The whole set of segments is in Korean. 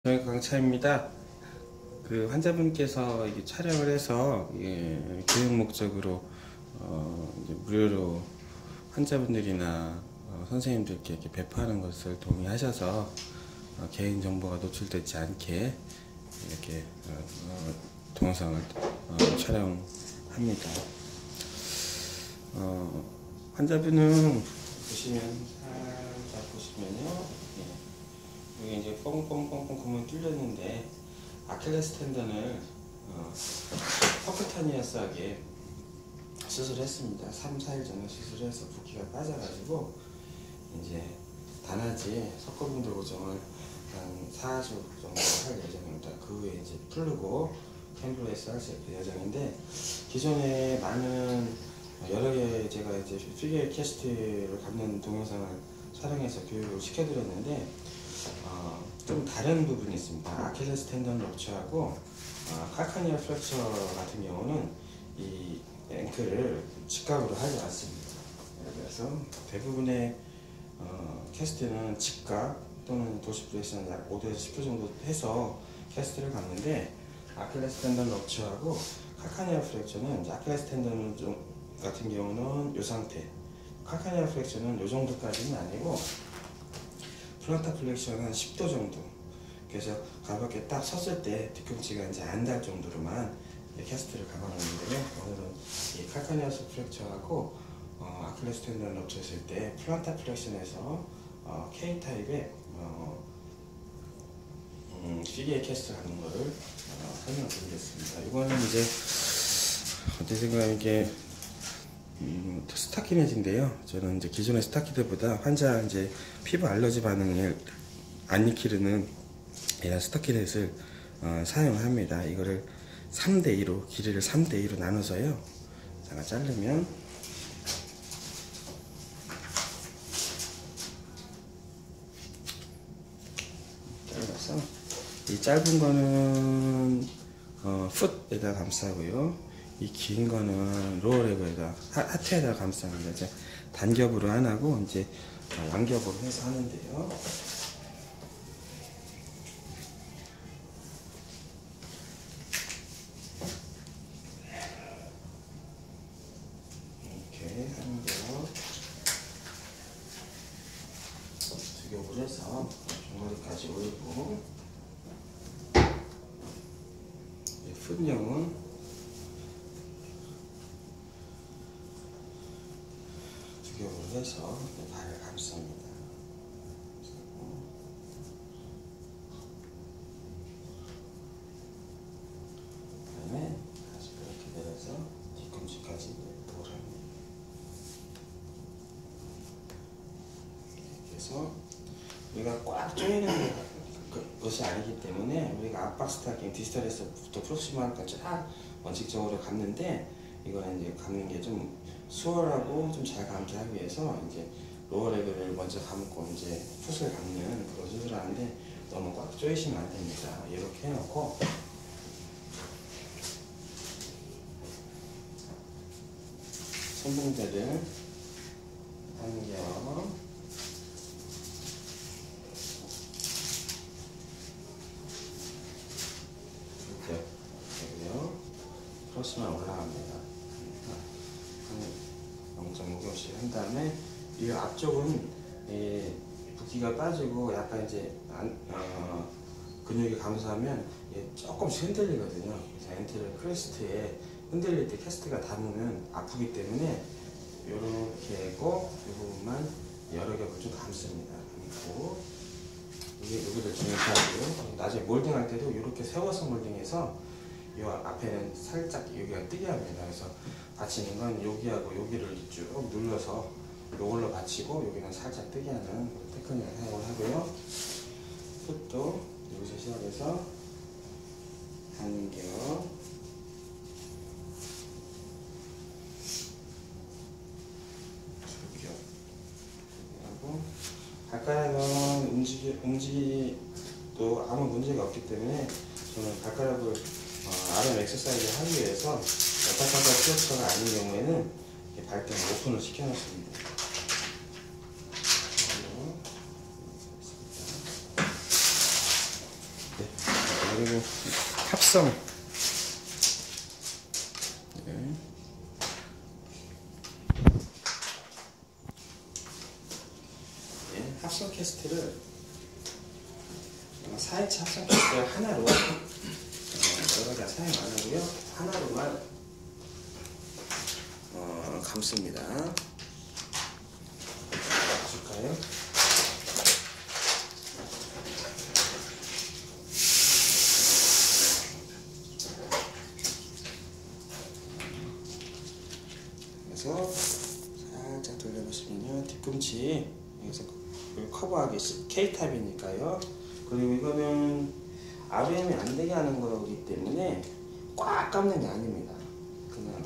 강차입니다. 그 환자분께서 이게 촬영을 해서 교육 목적으로 이제 무료로 환자분들이나 선생님들께 이렇게 배포하는 것을 동의하셔서 개인 정보가 노출되지 않게 이렇게 동영상을 촬영합니다. 환자분은 보시면 살짝 보시면요, 여기 이제 뻥뻥뻥뻥 구멍이 뚫렸는데 아킬레스 텐던을 퍼큐타니아스하게 수술했습니다. 3, 4일 전에 수술해서 붓기가 빠져가지고 이제 단아지 석고분들 고정을 한 4주 정도 할 예정입니다. 그 후에 이제 풀르고 캠브레이스 할 예정인데, 기존에 많은 여러 개 제가 이제 피겨 캐스트를 갖는 동영상을 촬영해서 교육을 시켜드렸는데 좀 다른 부분이 있습니다. 아킬레스 텐던 럽처하고 칼카니아 프랙처 같은 경우는 이 앵클을 직각으로 하지 않습니다. 그래서 대부분의 캐스트는 직각 또는 도시프레션 약 5에서 10% 정도 해서 캐스트를 갖는데, 아킬레스 텐던 럽처하고 칼카니아 프랙처는 이제 아킬레스 텐던 같은 경우는 이 상태, 칼카니아 프랙처는 이 정도까지는 아니고 플란타 플렉션은 한 10도 정도, 그래서 가볍게 딱 섰을 때 뒤꿈치가 이제 안 닿을 정도로만 캐스트를 감아놓는데요. 오늘은 이 칼카니아 프랙처하고 아킬레스 텐던 럽처 했을 때 플란타 플렉션에서 K타입의 피기에 캐스트 하는 거를 설명드리겠습니다. 이거는 이제 어떻게 생각하면 이게 스타키네즈인데요. 저는 이제 기존의 스타키드보다 환자 이제 피부 알러지 반응을 안 일으키는 이런 스타키넷을 사용을 합니다. 이거를 3대2로, 길이를 3대2로 나눠서요, 제가 자르면 잘라서 이 짧은 거는 풋에다 감싸고요, 이 긴 거는 로어레그에다, 하트에다 감쌉니다. 이제 단겹으로 안 하고 이제 양겹으로 해서 하는데요. 이렇게 하는데요. 두 겹으로 해서 종아리까지 올리고, 풋용은 을 해서 발을 감쌉니다. 그 다음에 다시 이렇게 내려서 뒤꿈치까지 돌아옵니다. 이렇게 해서 우리가 꽉 조이는 것이 아니기 때문에 우리가 압박 스타킹 디지털에서부터 프록시마까지 쫙 원칙적으로 감는데, 이거는 이제 감는 게 좀 수월하고 좀 잘 감게 하기 위해서 이제 로어레그를 먼저 감고 이제 풋을 감는 그런 수술을 하는데, 너무 꽉 조이시면 안 됩니다. 이렇게 해놓고 손봉대를 한겹 되고요. 크로스만 올라갑니다. 0.5겹씩 한 다음에 이 앞쪽은 붓기가 빠지고 약간 이제 근육이 감소하면 조금씩 흔들리거든요. 그래서 엔테리어 크레스트에 흔들릴 때 캐스트가 닿으면 아프기 때문에 이렇게 하고 이 부분만 여러 겹을 좀 감습니다. 감고 여기를 중요시하고요. 나중에 몰딩할 때도 이렇게 세워서 몰딩해서 이 앞에는 살짝 여기가 뜨게 합니다. 그래서 받치는 건 여기하고 여기를 쭉 눌러서 이걸로 받치고 여기는 살짝 뜨게 하는 테크닉을 사용을 하고요. 풋도 여기서 시작해서 한 겹, 두 겹 하고, 발가락은 움직이도 아무 문제가 없기 때문에 저는 발가락을 RM 엑서사이즈를 하기 위해서 메타카사 프랙처가 아닌 경우에는 발등을 오픈을 시켜놓습니다. 네, 그리고 합성. 네. 네, 합성 캐스트를 4인치 합성 캐스트를 하나로 여러 개 사용 안 하고요. 하나로만 감습니다. 줄까요? 그래서 살짝 돌려보시면요, 뒤꿈치 여기서 커버하기 K탑이니까요. 그리고 이거는 ROM이 안 되게 하는 거기 때문에 꽉 감는 게 아닙니다. 그냥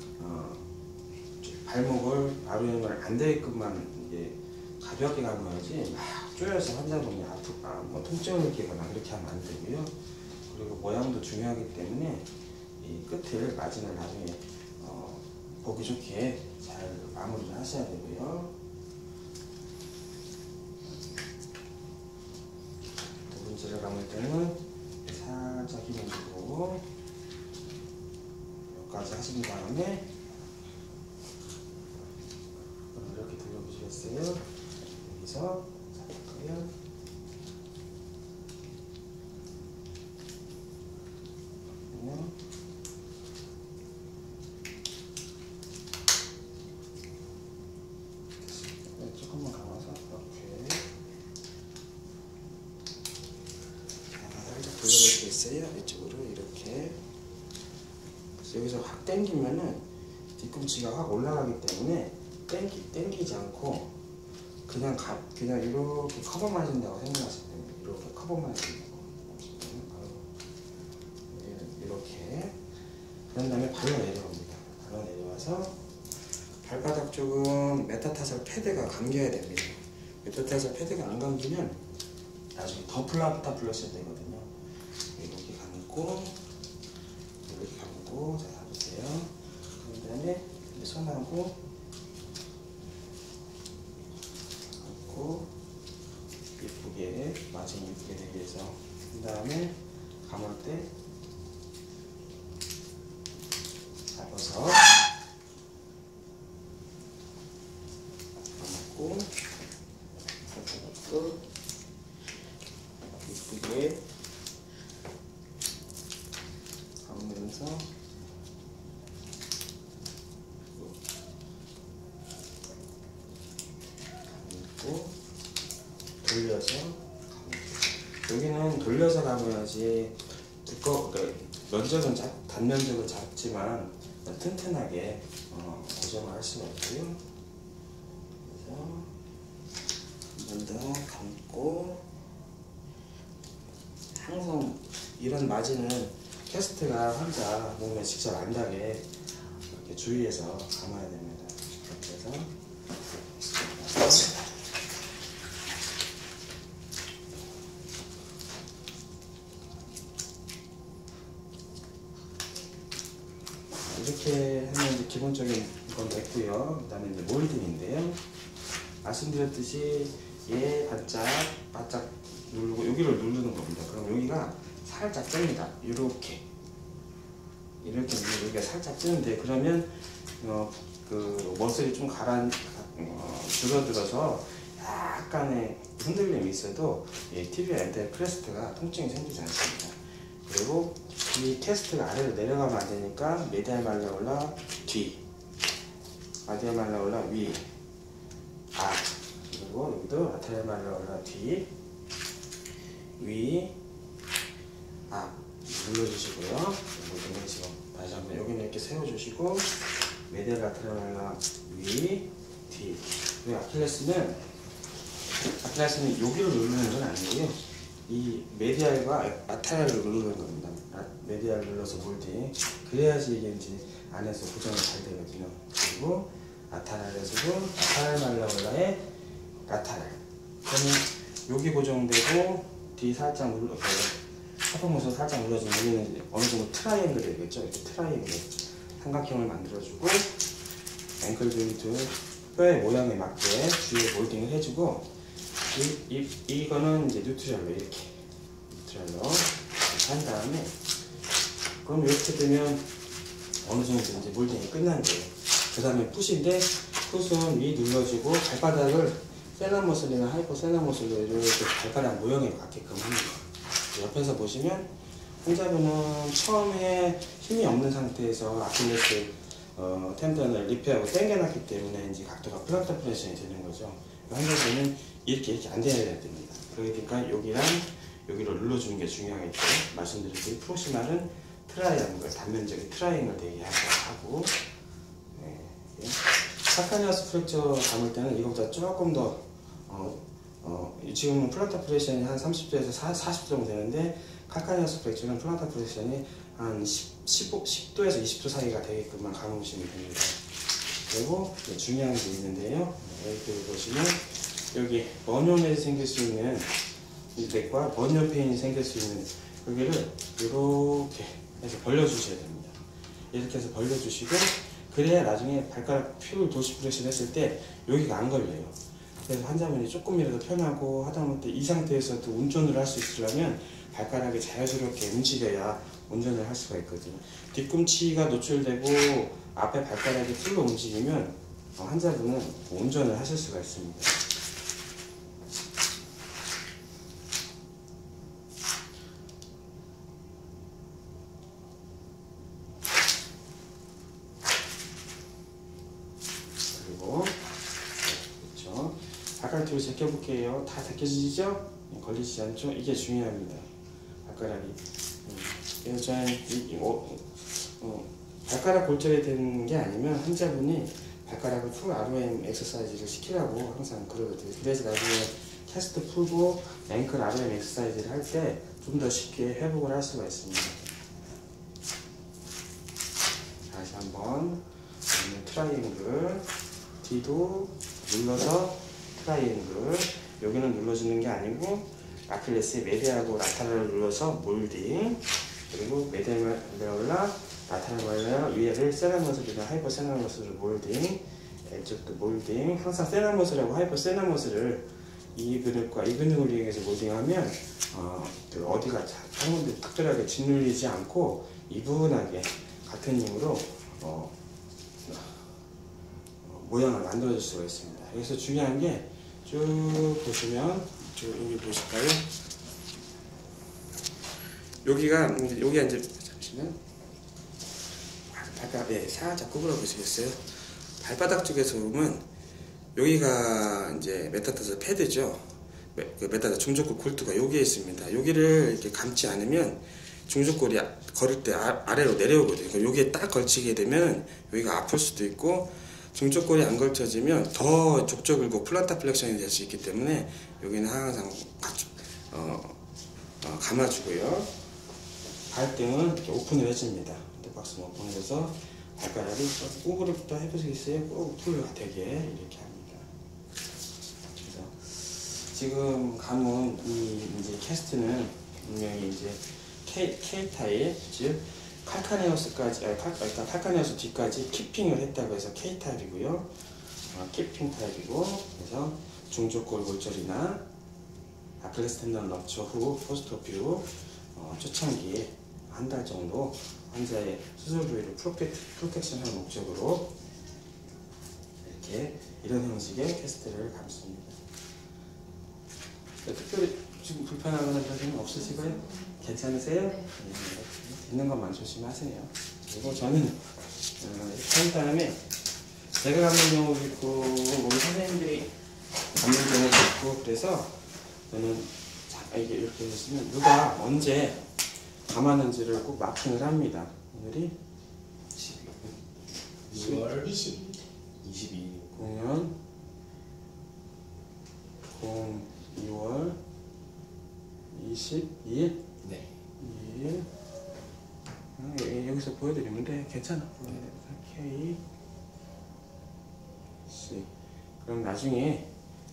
발목을 ROM을 안 되게끔만 이제 가볍게 감아야지 막 조여서 환자분이 뭐 통증을 느끼거나 그렇게 하면 안 되고요. 그리고 모양도 중요하기 때문에 이 끝을 마진을 나중에 보기 좋게 잘 마무리를 하셔야 되고요. 두 번째를 감을 때는 살짝 힘을 주고 여기까지 하신 다음에 이렇게 돌려보시겠어요? 여기서 잡을까요? 조금만 감아서 이렇게 살짝 돌려보시겠어요? 이쪽으로 이렇게. 그래서 여기서 확 당기면은 뒤꿈치가 확 올라가기 때문에 당기지 않고 그냥 이렇게 커버만 해준다고 생각하시면 됩니다. 이렇게 커버만 해준다고. 이렇게. 그런 다음에 발로 내려옵니다. 발로 내려와서 발바닥 쪽은 메타타설 패드가 감겨야 됩니다. 메타타설 패드가 안 감기면 나중에 더 플라타 플러셔야 되거든요. 이렇게 감고, 이렇게 감고, 자, 잡으세요. 그 다음에 손하고 감고, 예쁘게, 마진 예쁘게 되기 위해서. 그 다음에 감을 때 잡아서 감고, 예쁘게 감으면서 감고 돌려서 감고. 여기는 돌려서 감아야지 면적은 단면적은 작지만 튼튼하게 고정을 할 수가 있고요. 그래서 한 번 더 감고, 항상 이런 마진은 캐스트가 환자 몸에 직접 안 닿게 이렇게 주의해서 감아야 됩니다. 이렇게 해서 이렇게 하면 이제 기본적인 건 됐고요. 그 다음에 이제 몰딩인데요. 말씀드렸듯이 얘 바짝 누르고 여기를 누르는 겁니다. 그럼 여기가 살짝 뜹니다. 이렇게 누르고 여기가 살짝 뜨는데, 그러면 그 머슬이 좀 줄어들어서 약간의 흔들림이 있어도 이 티비아 엔텔 크레스트가 통증이 생기지 않습니다. 그리고 이 캐스트가 아래로 내려가면 안 되니까 메디알 말레올라 뒤, 라디알 말레올라 위, 그리고 여기도 라테랄 말레올라 뒤, 위, 눌러주시고요. 지금 다시 한번 여기는 이렇게 세워주시고, 메디알 라테랄 말레올라 위, 뒤. 그리고 아킬레스는 여기를 누르는 건 아니고요. 이 메디알과 라테랄을 누르는 겁니다. 메디알 눌러서 몰딩. 그래야지 이게 이제 안에서 고정이 잘 되거든요. 그리고 라테랄에서도 라테랄 말레올라의 라테랄. 그러면 여기 고정되고 뒤 살짝 하품모서 살짝 눌러주면 여기는 어느 정도 트라이앵글 되겠죠. 이렇게 트라이앵글 삼각형을 만들어주고, 앵클 조인트 뼈의 모양에 맞게 주위에 몰딩을 해주고, 이거는 이제 뉴트랄로 이렇게 뉴트랄로 이렇게 한 다음에, 그럼 이렇게 되면 어느 정도 이제 몰딩이 끝난 거예요. 그 다음에 풋인데, 풋은 위 눌러주고 발바닥을 세나머슬이나 하이퍼 세나머슬로 이렇게 발바닥 모형에 맞게끔 합니다. 옆에서 보시면 환자분은 처음에 힘이 없는 상태에서 아킬레스 텐던을 리페하고 당겨놨기 때문에 이제 각도가 플란타 프레션이 되는 거죠. 환자분은 이렇게 안 돼야 됩니다. 그러니까 여기랑 여기를 눌러주는 게 중요하겠죠. 말씀드린 프록시말은 트라이앵글, 단면적인 트라이앵글 되게 하고, 네. 칼카니어스 프랙처 감을 때는 이거보다 조금 더 지금은 플란타 프레션이 한 30도에서 40도 정도 되는데, 칼카니어스 프랙처는 플란타 프레션이 한 10도에서 20도 사이가 되게끔만 감으시면 됩니다. 그리고 중요한 게 있는데요. 여기 보시면 여기 번염이 생길 수 있는 이 넥과 번염 페인이 생길 수 있는 여기를 이렇게 해서 벌려주셔야 됩니다. 이렇게 해서 벌려주시고, 그래야 나중에 발가락 퓨 도시 프레션 했을 때 여기가 안 걸려요. 그래서 환자분이 조금이라도 편하고 하다못해 이 상태에서도 운전을 할 수 있으려면 발가락이 자연스럽게 움직여야 운전을 할 수가 있거든요. 뒤꿈치가 노출되고 앞에 발가락이 풀로 움직이면 환자분은 운전을 하실 수가 있습니다. 그리고 그렇죠. 발가락 뒤로 제껴볼게요. 다 제껴지죠? 걸리지 않죠? 이게 중요합니다. 발가락이. 그래서 저는 발가락 골절이 되는 게 아니면 환자분이 발가락을 풀 ROM 엑서사이즈를 시키라고 항상 그러거든요. 그래서 나중에 캐스트 풀고 앵클 ROM 엑서사이즈를 할 때 좀 더 쉽게 회복을 할 수가 있습니다. 다시 한번 트라이앵글, 뒤도 눌러서 트라이앵글, 여기는 눌러주는 게 아니고 아킬레스의 메디하고 라타랄을 눌러서 몰딩, 그리고 메디알라, 라타랄 위에를 세나머슬이나 하이퍼 세나머슬을 몰딩, 이쪽도 몰딩. 항상 세나머슬하고 하이퍼 세나머슬을 이 근육과 이 근육을 이용해서 몰딩하면 어디가 한 군데 특별하게 짓눌리지 않고 이분하게 같은 힘으로 모양을 만들어줄 수가 있습니다. 여기서 중요한 게 쭉 보시면 여기 보실까요? 여기가 이제 잠시만 발바닥 살짝 구부러 보시겠어요? 발바닥 쪽에서 보면 여기가 이제 메타타르 패드죠. 그 메타타르 중족골 골두가 여기에 있습니다. 여기를 이렇게 감지 않으면 중족골이 걸을 때 아래로 내려오거든요. 여기에 딱 걸치게 되면 여기가 아플 수도 있고, 중족골이 안 걸쳐지면 더 족저글고 플란타 플렉션이 될 수 있기 때문에 여기는 항상 감아주고요. 발등은 이렇게 오픈을 해줍니다. 박스는 오픈을 해서 발가락이 꼬부리부터 해보시겠어요? 꼭 풀가 되게 이렇게 합니다. 그래서 지금 감은 이제 캐스트는 분명히 이제 K 타입, 즉 칼카네우스까지, 그러니까 칼카네우스 뒤까지 키핑을 했다고 해서 K 타입이고요. 키핑 타입이고, 그래서 중족골 골절이나 아킬레스 텐던 럽처 후 포스트오피 후 초창기에 한 달 정도 환자의 수술 부위를 프로텍션하는 목적으로 이렇게 이런 형식의 캐스트를 감습니다. 특별히 지금 불편하거나 그런 점은 없으시고요? 괜찮으세요? 네. 있는 것만 조심하세요. 그리고 저는 이렇게 한 다음에 제가 감는 경우도 있고 우리 선생님들이 감는 경우도 있고, 그래서 저는 이게 이렇게 보시면 누가 언제 감았는지를 꼭 마킹을 합니다. 오늘이 6월 22일 공연 2월 22일? 네. 2일. 여기서 보여드리면 돼. 괜찮아. K C. 그럼 나중에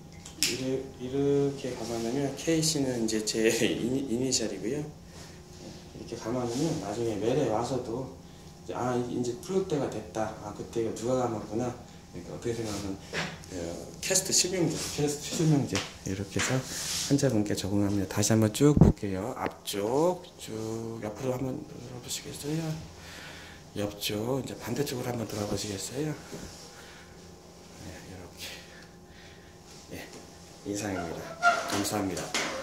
이렇게 감아놓으면 KC는 이제 제 이니셜이고요. 이렇게 감아놓으면 나중에 멜에 와서도 이제 풀 때가 됐다. 그때 누가 감았구나. 그러니까 어떻게 생각하면 캐스트 실명제 이렇게 해서 환자분께 적응합니다. 다시 한번 쭉 볼게요. 앞쪽 쭉 옆으로 한번 돌아보시겠어요? 옆쪽 이제 반대쪽으로 한번 돌아보시겠어요? 네, 이렇게. 예, 이상입니다. 감사합니다.